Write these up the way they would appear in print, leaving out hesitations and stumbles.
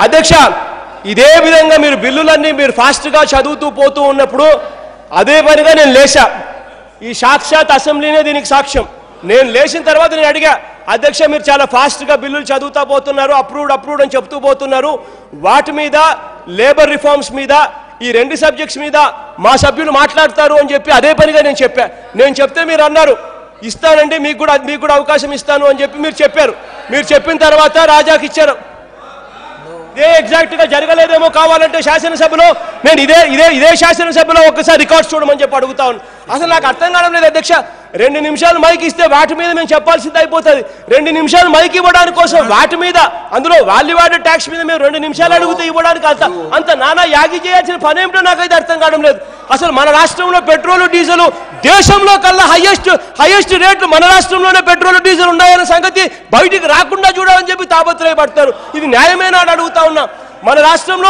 అధ్యక్ష ఇదే విధంగా మీరు బిల్లులన్నీ మీరు ఫాస్ట్గా చదువుతూ పోతూ ఉన్నప్పుడు అదే పనిగా నేను లేచా. ఈ సాక్షాత్ అసెంబ్లీనే దీనికి సాక్ష్యం. నేను లేచిన తర్వాత నేను అడిగా, అధ్యక్ష మీరు చాలా ఫాస్ట్గా బిల్లులు చదువుతా పోతున్నారు, అప్రూవ్డ్ అని చెప్తూ పోతున్నారు, వాటి మీద లేబర్ రిఫార్మ్స్ మీద ఈ 2 సబ్జెక్ట్స్ మీద మా సభ్యులు మాట్లాడతారు అని చెప్పి అదే పనిగా నేను చెప్పా. నేను చెప్తే మీరు అన్నారు ఇస్తానండి, మీకు కూడా అవకాశం ఇస్తాను అని చెప్పి మీరు చెప్పారు. మీరు చెప్పిన తర్వాత రాజాకి ఇచ్చారు. ఇదే ఎగ్జాక్ట్గా జరగలేదేమో, కావాలంటే శాసనసభలో నేను ఇదే శాసనసభలో ఒక్కసారి రికార్డ్స్ చూడమని చెప్పి అడుగుతా ఉన్నాను. అసలు నాకు అర్థం కావడం లేదు అధ్యక్ష. 2 నిమిషాలు మైక్ ఇస్తే వాటి మీద మేము చెప్పాల్సింది అయిపోతుంది. 2 నిమిషాలు మైక్ ఇవ్వడానికి కోసం వాటి మీద, అందులో వాల్యూ యాడెడ్ ట్యాక్స్ మీద మేము 2 నిమిషాలు అడిగితే ఇవ్వడానికి అంత నానా యాగి చేయాల్సిన పని ఏమిటో నాకైతే అర్థం కావడం లేదు. అసలు మన రాష్ట్రంలో పెట్రోల్ డీజిల్ దేశంలో కల్లా హైయెస్ట్ రేట్లు మన రాష్ట్రంలోనే పెట్రోల్ డీజిల్ ఉన్నాయన్న సంగతి బయటికి రాకుండా చూడాలని చెప్పి తాపత్రయపడతారు. ఇది న్యాయమేనా అని అడుగుతా ఉన్నా. మన రాష్ట్రంలో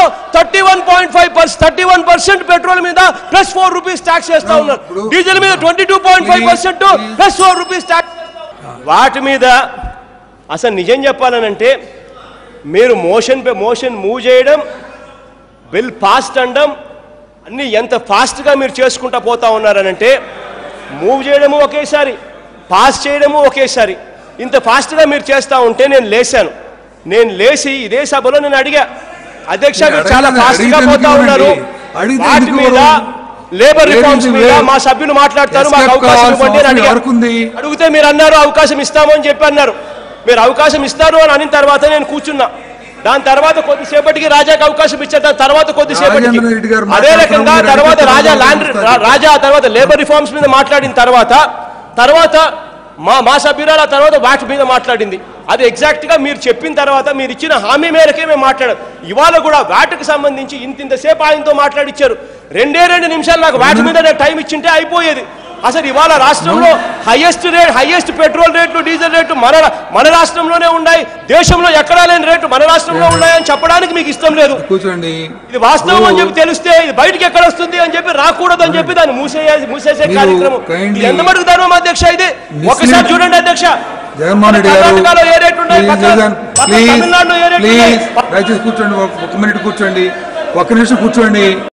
31% పెట్రోల్ మీద +4 ట్యాక్స్ చేస్తా ఉన్నారు, డీజిల్ మీద 22.5% +4 ట్యాక్స్. వాటి మీద అసలు నిజం చెప్పాలనంటే మీరు మోషన్ మూవ్ చేయడం, బిల్ పాస్ అనడం అన్నీ ఎంత ఫాస్ట్గా మీరు చేసుకుంటా పోతా ఉన్నారనంటే, మూవ్ చేయడము ఒకేసారి, పాస్ చేయడము ఒకేసారి, ఇంత ఫాస్ట్గా మీరు చేస్తూ ఉంటే నేను లేచాను. నేను లేచి ఇదే సభలో నేను అడిగా, అధ్యక్ష మీరు చాలా ఫాస్ట్గా పోతా ఉన్నారు, వాటి మీద లేబర్ రిఫార్మ్స్ మీద మా సభ్యులు మాట్లాడతారు, మాకు అవకాశం ఇవ్వండి అని అడిగితే మీరు అన్నారు అవకాశం ఇస్తాము అని చెప్పి అన్నారు. మీరు అవకాశం ఇస్తారు అని అనిన తర్వాత నేను కూర్చున్నా. దాని తర్వాత కొద్దిసేపటికి రాజాకి అవకాశం ఇచ్చారు. దాని తర్వాత కొద్దిసేపటికి అదే రకంగా తర్వాత రాజా తర్వాత లేబర్ రిఫార్మ్స్ మీద మాట్లాడిన తర్వాత మా సభ్యురాలు తర్వాత వాటి మీద మాట్లాడింది. అది ఎగ్జాక్ట్గా మీరు చెప్పిన తర్వాత మీరు ఇచ్చిన హామీ మేరకే మేము మాట్లాడాం. ఇవాళ కూడా వాటికి సంబంధించి ఇంతసేపు ఆయనతో మాట్లాడిచ్చారు. 2 నిమిషాలు నాకు వాటి మీద టైం ఇచ్చింటే అయిపోయేది. అసలు ఇవాళ రాష్ట్రంలో హైయెస్ట్ పెట్రోల్ రేట్లు, డీజిల్ రేట్లు మన రాష్ట్రంలోనే ఉన్నాయి, దేశంలో ఎక్కడా లేని రేట్లు మన రాష్ట్రంలో ఉన్నాయని చెప్పడానికి మీకు ఇష్టం లేదు. కూర్చోండి, ఇది వాస్తవం అని చెప్పి తెలిస్తే ఇది బయటికి ఎక్కడ వస్తుంది అని చెప్పి రాకూడదు అని చెప్పి దాన్ని మూసేసే కార్యక్రమం ఎంత మటుకు ధర్మం అధ్యక్ష? ఇది ఒకసారి చూడండి అధ్యక్ష, జగన్మోహన్ రెడ్డి గారు కర్ణాటకలో ఏ రేట్లు ఉన్నాయి, తమిళనాడులో ఏ రేట్లు ఉన్నాయి. దయచేసి కూర్చోండి, 1 నిమిషం కూర్చోండి.